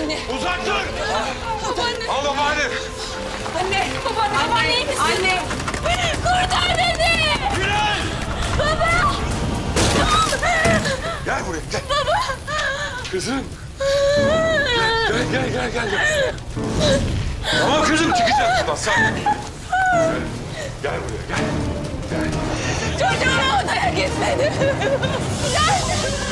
Babaanne. Uzak dur! Babaanne. Al babaanne! Anne. Babaanne. Babaanne iyi misin? Anne. Kurtar beni. Güney! Baba. Gel buraya gel. Baba. Kızım. Gel. Tamam kızım çıkacağız buradan sen. Gel buraya gel. Çocuğum odaya gitmedi. Gel.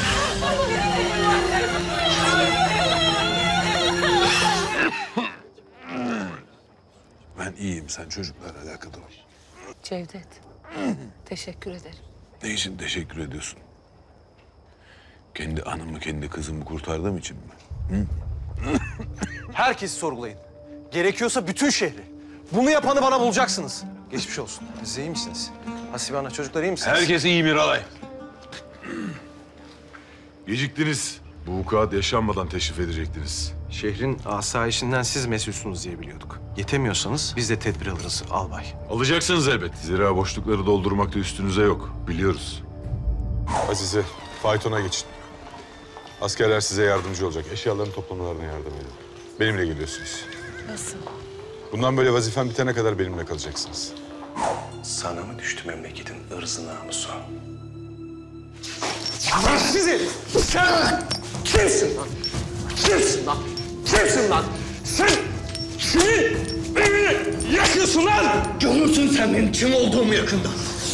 Ben iyiyim, sen çocuklarla alakadar ol. Cevdet, teşekkür ederim. Ne için teşekkür ediyorsun? Kendi anamı, kendi kızımı kurtardığım için mi? Herkesi sorgulayın. Gerekiyorsa bütün şehri. Bunu yapanı bana bulacaksınız. Geçmiş olsun. Siz iyi misiniz? Hasibe ana, çocuklar iyi misiniz? Herkes iyi Miralay. Geciktiniz. Bu vukuat yaşanmadan teşrif edecektiniz. Şehrin asayişinden siz mesulsünüz diye biliyorduk. Yetemiyorsanız biz de tedbir alırız albay. Alacaksınız elbet. Zira boşlukları doldurmakta üstünüze yok. Biliyoruz. Azize, faytona geçin. Askerler size yardımcı olacak. Eşyaların toplamalarına yardım edin. Benimle geliyorsunuz. Nasıl? Bundan böyle vazifem bitene kadar benimle kalacaksınız. Sana mı düştü memleketin ırzı namusu? Sizi! Sen kimsin lan? Kimsin lan? Kimsin lan? Sen kimin evini yakıyorsun lan? Görürsün sen benim kim olduğumu yakında.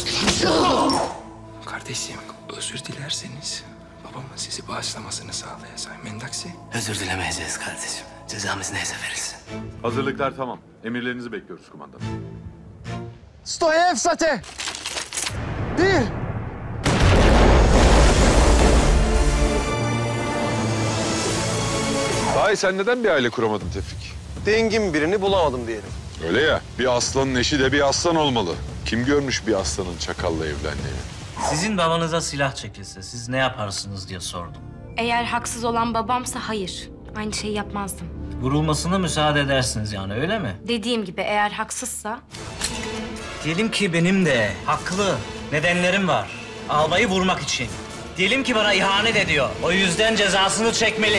Kardeşim, özür dilerseniz babamın sizi bağışlamasını sağlayacağım. Mendaksi. Özür dilemeyeceğiz kardeşim. Cezamız neyse verilsin. Hazırlıklar tamam. Emirlerinizi bekliyoruz kumandan. Stoyev sate! Bir! Sahi sen neden bir aile kuramadın Tevfik? Dengin birini bulamadım diyelim. Öyle ya. Bir aslanın eşi de bir aslan olmalı. Kim görmüş bir aslanın çakalla evlendiğini? Sizin babanıza silah çekilse siz ne yaparsınız diye sordum. Eğer haksız olan babamsa hayır. Aynı şeyi yapmazdım. Vurulmasına müsaade edersiniz yani öyle mi? Dediğim gibi eğer haksızsa... Diyelim ki benim de haklı nedenlerim var. Albayı vurmak için. Diyelim ki bana ihanet ediyor. O yüzden cezasını çekmeli.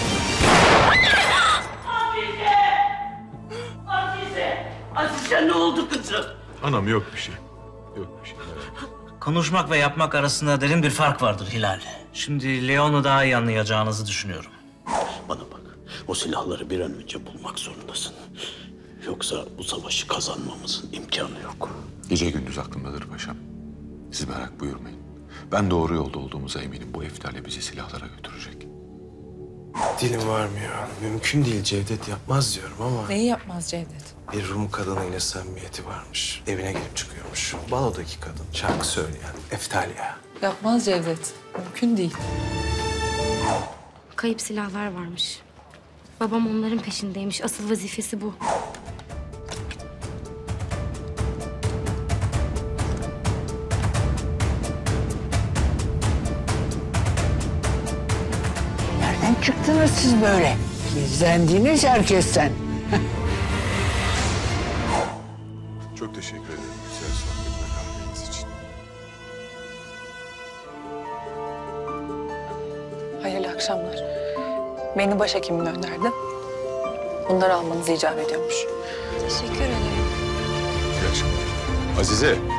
Azize ne oldu kızım? Anam yok bir şey. Yok bir şey. Konuşmak ve yapmak arasında derin bir fark vardır Hilal. Şimdi Leon'u daha iyi anlayacağınızı düşünüyorum. Bana bak, o silahları bir an önce bulmak zorundasın. Yoksa bu savaşı kazanmamızın imkanı yok. Gece gündüz aklımdadır paşam. Siz merak buyurmayın. Ben doğru yolda olduğumuza eminim. Bu Eftalya bizi silahlara götürecek. Dilim varmıyor. Mümkün değil, Cevdet yapmaz diyorum ama... Neyi yapmaz Cevdet? Bir Rum kadınıyla samimiyeti varmış. Evine girip çıkıyormuş. Balodaki kadın, şarkı söyleyen Eftalya. Yapmaz Cevdet. Mümkün değil. Kayıp silahlar varmış. Babam onların peşindeymiş. Asıl vazifesi bu. Nereden çıktınız siz böyle? Gizlendiniz herkesten. Çok teşekkür ederim güzel sohbet ve kahveniz için. Hayırlı akşamlar. Beni başhekimine önerdi. Bunları almanız icap ediyormuş. Teşekkür ederim. İyi akşamlar. Azize,